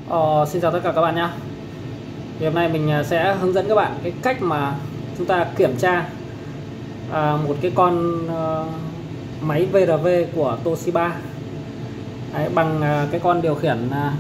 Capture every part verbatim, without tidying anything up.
Ờ, Xin chào tất cả các bạn nhé. Thì hôm nay mình sẽ hướng dẫn các bạn cái cách mà chúng ta kiểm tra à, một cái con à, máy vê rờ vê của Toshiba. Đấy, bằng à, cái con điều khiển à,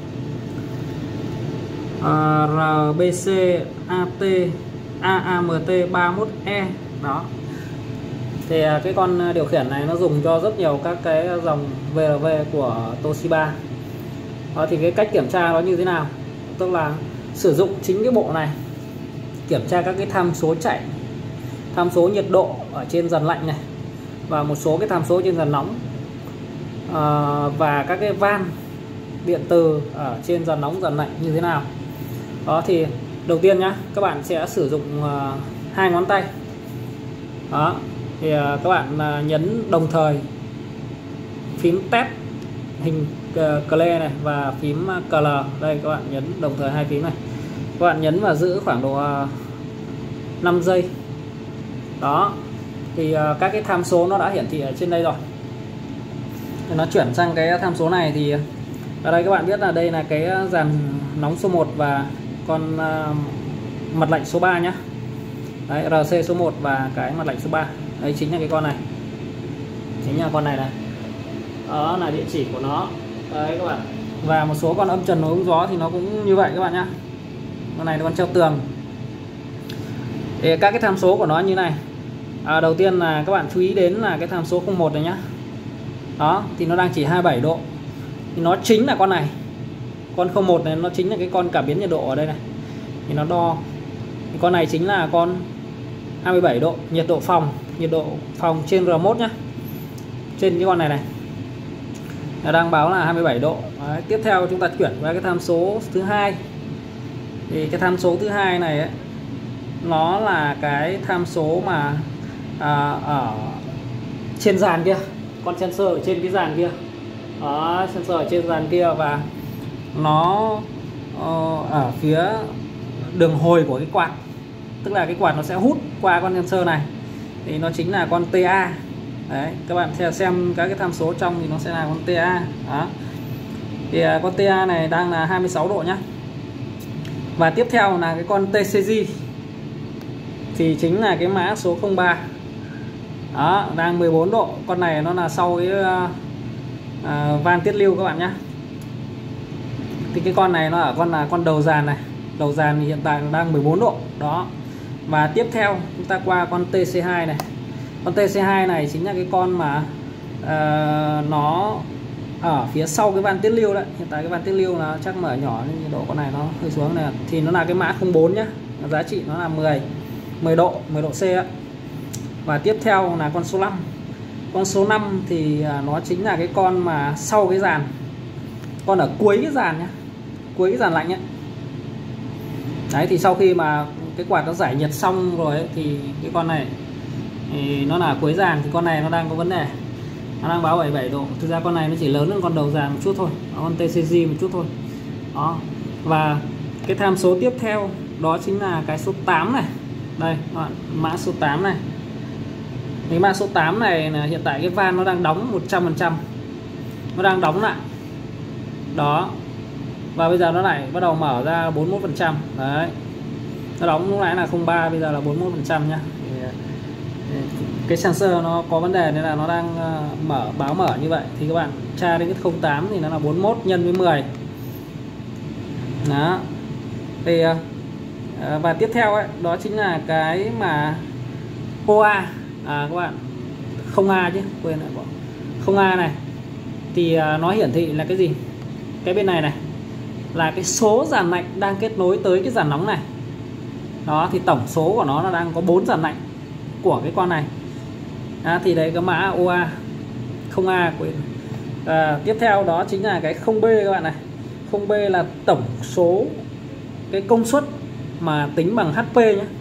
à, rờ bê xê a tê a a em tê ba mốt e đó. Thì à, cái con điều khiển này nó dùng cho rất nhiều các cái dòng vê rờ vê của Toshiba. Đó, thì cái cách kiểm tra nó như thế nào, tức là sử dụng chính cái bộ này kiểm tra các cái tham số chạy, tham số nhiệt độ ở trên dàn lạnh này và một số cái tham số trên dàn nóng, à, và các cái van điện từ ở trên dàn nóng dàn lạnh như thế nào. Đó, thì đầu tiên nhá, các bạn sẽ sử dụng uh, hai ngón tay. Đó, thì uh, các bạn uh, nhấn đồng thời phím test hình cle này và phím cl. Đây, các bạn nhấn đồng thời hai phím này, các bạn nhấn và giữ khoảng độ năm giây. Đó, thì các cái tham số nó đã hiển thị ở trên đây rồi. Thì nó chuyển sang cái tham số này thì ở đây các bạn biết là đây là cái dàn nóng số một và con mặt lạnh số ba nhé. Đấy, rờ xê số một và cái mặt lạnh số ba. Đấy chính là cái con này, chính là con này này. Đó là địa chỉ của nó. Đấy các bạn. Và một số con âm trần nối ống gió thì nó cũng như vậy các bạn nhé. Con này là con treo tường. Thì các cái tham số của nó như này. À, đầu tiên là các bạn chú ý đến là cái tham số không một này nhá. Đó, thì nó đang chỉ hai mươi bảy độ. Thì nó chính là con này. Con không một này nó chính là cái con cảm biến nhiệt độ ở đây này. Thì nó đo. Thì con này chính là con hai mươi bảy độ, nhiệt độ phòng, nhiệt độ phòng trên rờ một nhá. Trên cái con này này. Nó đang báo là hai mươi bảy độ. Đấy, tiếp theo chúng ta chuyển qua cái tham số thứ hai. Thì cái tham số thứ hai này ấy, nó là cái tham số mà à, ở trên dàn kia, con sensor ở trên cái dàn kia. Đó, sensor ở trên dàn kia và nó uh, ở phía đường hồi của cái quạt, tức là cái quạt nó sẽ hút qua con sensor này, thì nó chính là con tê a. Đấy, các bạn theo xem các cái tham số trong thì nó sẽ là con tê a. Đó, thì con tê a này đang là hai mươi sáu độ nhá. Và tiếp theo là cái con tê xê giê thì chính là cái mã số không ba. Đó, đang mười bốn độ. Con này nó là sau cái uh, uh, van tiết lưu các bạn nhé. Thì cái con này nó ở con là con đầu dàn này. Đầu dàn thì hiện tại nó đang mười bốn độ. Đó. Và tiếp theo chúng ta qua con tê xê hai này. Con tê xê hai này chính là cái con mà uh, nó ở phía sau cái van tiết lưu đấy. Hiện tại cái van tiết lưu là chắc mở nhỏ nên nhiệt độ con này nó hơi xuống này. Thì nó là cái mã không bốn nhá. Giá trị nó là mười, mười độ, mười độ C á. Và tiếp theo là con số năm. Con số năm thì nó chính là cái con mà sau cái dàn, con ở cuối cái dàn nhá, cuối cái dàn lạnh ấy. Đấy, thì sau khi mà cái quạt nó giải nhiệt xong rồi ấy, thì cái con này thì nó là cuối dàn, thì con này nó đang có vấn đề, nó đang báo bảy mươi bảy độ. Thực ra con này nó chỉ lớn hơn con đầu dàn một chút thôi, con tê xê giê một chút thôi. Đó, và cái tham số tiếp theo đó chính là cái số tám này. Đây, mã số tám này. Cái mã số tám này là hiện tại cái van nó đang đóng một trăm phần trăm, nó đang đóng lại. Đó, và bây giờ nó lại bắt đầu mở ra bốn mươi mốt phần trăm. Đấy, nó đóng lúc nãy là không ba, bây giờ là bốn mươi mốt phần trăm nhá. Cái sensor nó có vấn đề nên là nó đang mở, báo mở như vậy. Thì các bạn tra đến cái không tám thì nó là bốn mươi mốt nhân với mười. Đó, thì và tiếp theo ấy, đó chính là cái mà ô a. À, các bạn, không A chứ, quên lại bỏ. Không A này thì nó hiển thị là cái gì? Cái bên này này là cái số dàn lạnh đang kết nối tới cái dàn nóng này. Đó, thì tổng số của nó là đang có bốn dàn lạnh của cái con này. À, thì đấy cái mã ô a, không A quên. À, tiếp theo đó chính là cái không B các bạn này. Không B là tổng số cái công suất mà tính bằng hát pê nhé.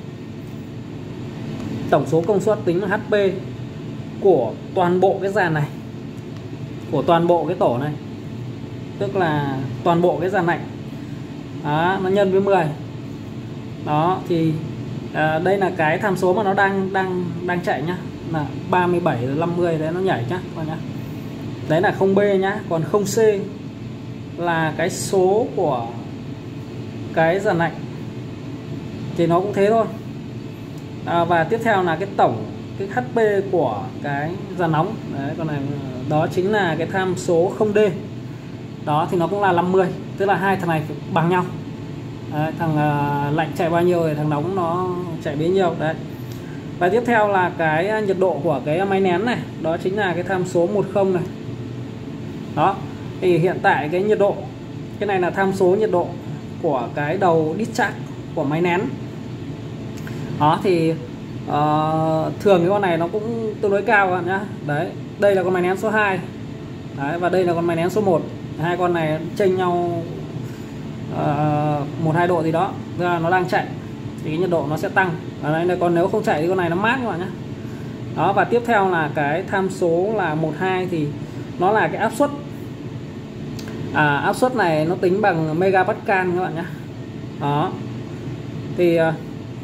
Tổng số công suất tính bằng hát pê của toàn bộ cái dàn này, của toàn bộ cái tổ này, tức là toàn bộ cái dàn lạnh. Đó, nó nhân với mười. Đó, thì à, đây là cái tham số mà nó đang đang đang chạy nhá, là ba mươi bảy năm mươi đấy, nó nhảy nhá các bạn nhá. Đấy là không B nhá. Còn không C là cái số của cái dàn lạnh thì nó cũng thế thôi. À, và tiếp theo là cái tổng cái hát pê của cái dàn nóng. Đấy, còn này đó chính là cái tham số không D. Đó thì nó cũng là năm mươi, tức là hai thằng này bằng nhau. Đấy, thằng uh, lạnh chạy bao nhiêu thì thằng nóng nó chạy bấy nhiêu. Đấy. Và tiếp theo là cái nhiệt độ của cái máy nén này, đó chính là cái tham số mười này. Đó. Thì hiện tại cái nhiệt độ, cái này là tham số nhiệt độ của cái đầu discharge của máy nén. Đó thì uh, thường cái con này nó cũng tương đối cao các bạn nhá. Đấy, đây là con máy nén số hai. Đấy, và đây là con máy nén số một. Hai con này chênh nhau một hai độ gì đó, tức là nó đang chạy thì cái nhiệt độ nó sẽ tăng. Và đây là còn nếu không chạy thì con này nó mát các bạn nhé. Đó, và tiếp theo là cái tham số là một hai thì nó là cái áp suất. À, áp suất này nó tính bằng megapascal các bạn nhé. Đó thì uh,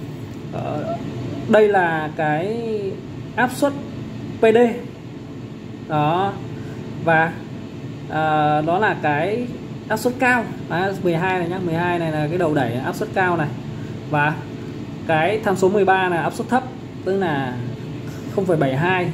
đây là cái áp suất pê đê. Đó, và uh, đó là cái áp suất cao. Đấy, mười hai này nhá, mười hai này là cái đầu đẩy áp suất cao này. Và cái tham số mười ba là áp suất thấp, tức là không phẩy bảy hai.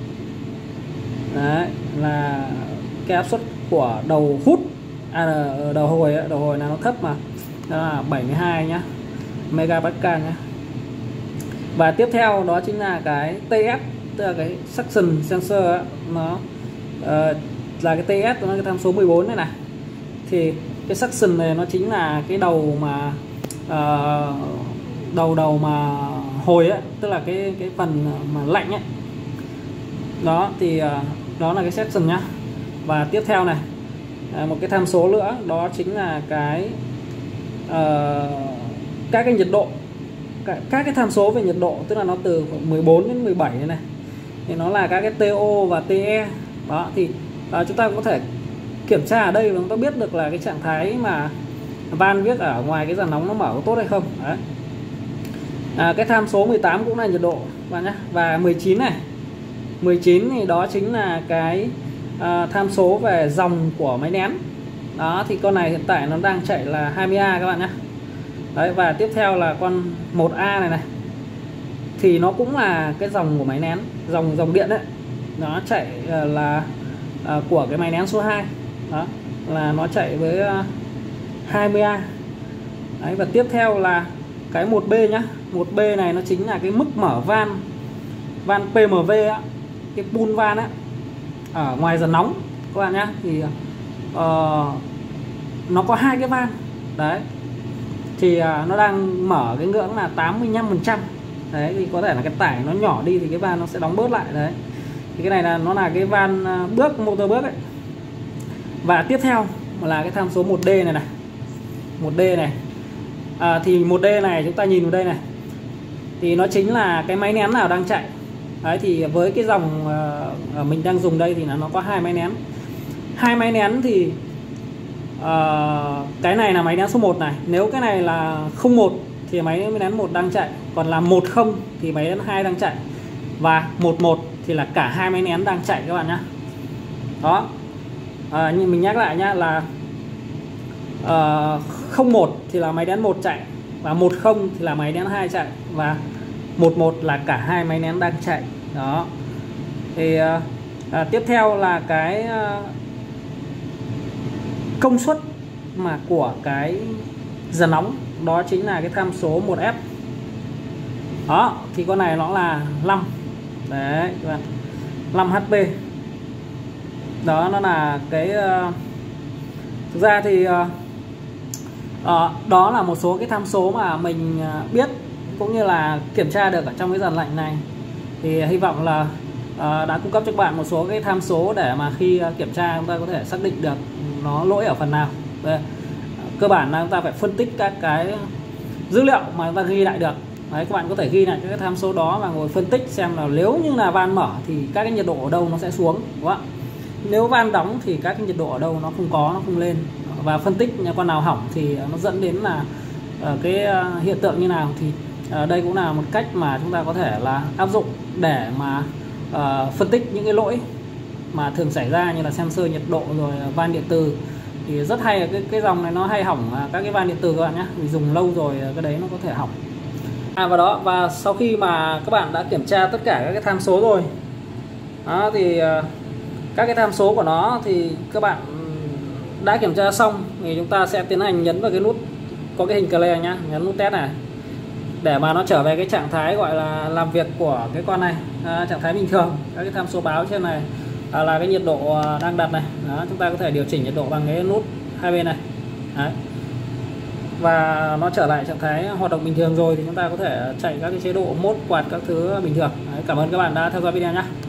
Đấy, là cái áp suất của đầu hút, à, đầu hồi ấy, đầu hồi là nó thấp mà. Đó là bảy mươi hai nhá, megapascal nhá. Và tiếp theo đó chính là cái tê ép, tức là cái suction sensor ấy, nó uh, là cái tê ép, nó là cái tham số mười bốn này này. Thì cái suction này nó chính là cái đầu mà uh, đầu đầu mà hồi ấy, tức là cái cái phần mà lạnh ấy. Đó thì uh, đó là cái suction nhá. Và tiếp theo này, uh, một cái tham số nữa đó chính là cái uh, các cái nhiệt độ, các, các cái tham số về nhiệt độ, tức là nó từ mười bốn đến mười bảy này này. Thì nó là các cái tê ô và tê e. Đó thì uh, chúng ta cũng có thể kiểm tra ở đây và chúng ta biết được là cái trạng thái mà van viết ở ngoài cái dàn nóng nó mở có tốt hay không. Đấy. À, cái tham số mười tám cũng là nhiệt độ bạn nhé. Và mười chín này, mười chín thì đó chính là cái à, tham số về dòng của máy nén. Đó thì con này hiện tại nó đang chạy là hai mươi A các bạn nhé. Đấy, và tiếp theo là con một A này này, thì nó cũng là cái dòng của máy nén, dòng dòng điện đấy. Nó chạy uh, là uh, của cái máy nén số hai. Đó là nó chạy với uh, hai mươi A. Đấy, và tiếp theo là cái một B nhá. một B này nó chính là cái mức mở van, van pê em vê á, cái pull van á, ở ngoài dàn nóng các bạn nhá. Thì uh, nó có hai cái van. Đấy thì uh, nó đang mở cái ngưỡng là tám mươi lăm phần trăm. Đấy thì có thể là cái tải nó nhỏ đi thì cái van nó sẽ đóng bớt lại. Đấy thì cái này là nó là cái van uh, bước, motor bước ấy. Và tiếp theo là cái tham số một D này này, một D này. À, thì một D này chúng ta nhìn vào đây này, thì nó chính là cái máy nén nào đang chạy. Đấy thì với cái dòng uh, mình đang dùng đây thì là nó có hai máy nén. Hai máy nén thì uh, cái này là máy nén số một này. Nếu cái này là không một thì máy nén một đang chạy, còn là một không thì máy nén hai đang chạy, và một một thì là cả hai máy nén đang chạy các bạn nhé. Đó. À, nhưng mình nhắc lại nhá, là uh, không một thì là máy nén một chạy, và một không thì là máy nén hai chạy, và một một là cả hai máy nén đang chạy. Đó thì uh, uh, tiếp theo là cái uh, công suất mà của cái dàn nóng, đó chính là cái tham số một F. Đó thì con này nó là năm. Đấy các bạn, năm H P. Đó nó là cái uh, thực ra thì uh, uh, đó là một số cái tham số mà mình uh, biết cũng như là kiểm tra được ở trong cái dàn lạnh này. Thì hy vọng là uh, đã cung cấp cho các bạn một số cái tham số để mà khi uh, kiểm tra chúng ta có thể xác định được nó lỗi ở phần nào. Đây, cơ bản là chúng ta phải phân tích các cái dữ liệu mà chúng ta ghi lại được. Đấy, các bạn có thể ghi lại các tham số đó và ngồi phân tích xem là nếu như là van mở thì các cái nhiệt độ ở đâu nó sẽ xuống, đúng không ạ? Nếu van đóng thì các cái nhiệt độ ở đâu nó không có, nó không lên, và phân tích con nào hỏng thì nó dẫn đến là uh, cái uh, hiện tượng như nào. Thì uh, đây cũng là một cách mà chúng ta có thể là áp dụng để mà uh, phân tích những cái lỗi mà thường xảy ra như là sensor nhiệt độ, rồi van điện từ, Thì rất hay, cái cái dòng này nó hay hỏng các cái van điện tử các bạn nhé, vì dùng lâu rồi cái đấy nó có thể hỏng. À và đó, và sau khi mà các bạn đã kiểm tra tất cả các cái tham số rồi đó, thì các cái tham số của nó thì các bạn đã kiểm tra xong thì chúng ta sẽ tiến hành nhấn vào cái nút có cái hình cờ nhá, nhấn nút test này để mà nó trở về cái trạng thái gọi là làm việc của cái con này, à, trạng thái bình thường. Các cái tham số báo trên này à, là cái nhiệt độ đang đặt này đó, chúng ta có thể điều chỉnh nhiệt độ bằng cái nút hai bên này. Đấy. Và nó trở lại trạng thái hoạt động bình thường rồi thì chúng ta có thể chạy các cái chế độ mốt quạt các thứ bình thường. Đấy, cảm ơn các bạn đã theo dõi video nhé.